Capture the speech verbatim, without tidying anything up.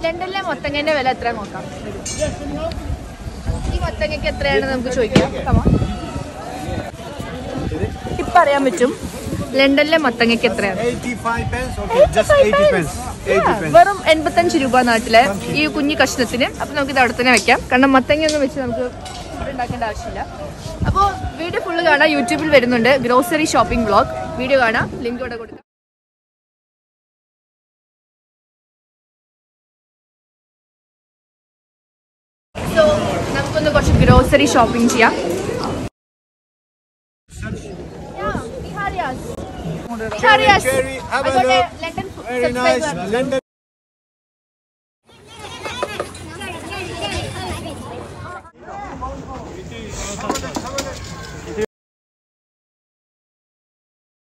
ലണ്ടനിലെ മത്തങ്ങന്റെ വില എത്ര നോക്കാം. ഈ മത്തങ്ങയ്ക്ക് എത്രയാണെന്ന് നമുക്ക് ചോദിക്കാം. ഇപ്പൊ അറിയാൻ പറ്റും ലണ്ടനിലെ മത്തങ്ങയ്ക്ക് എത്രയാണ്. വെറും എൺപത്തഞ്ച് രൂപ നാട്ടിലെ ഈ കുഞ്ഞു കഷ്ണത്തിന്. അപ്പൊ നമുക്ക് ഇത് അവിടെ തന്നെ വെക്കാം. കാരണം മത്തങ്ങ ഒന്നും വെച്ച് നമുക്ക് ഉണ്ടാക്കേണ്ട ആവശ്യമില്ല. അപ്പോൾ വീഡിയോ ഫുള്ള് കാണാം. യൂട്യൂബിൽ വരുന്നുണ്ട് ഗ്രോസറി ഷോപ്പിംഗ് വ്ളോഗ്. വീഡിയോ കാണാം, ലിങ്ക് ഇവിടെ കൊടുക്കാം. സോ നമുക്കൊന്ന് കുറച്ച് ഗ്രോസറി ഷോപ്പിംഗ് ചെയ്യാം. Niharias. I got a London subscriber.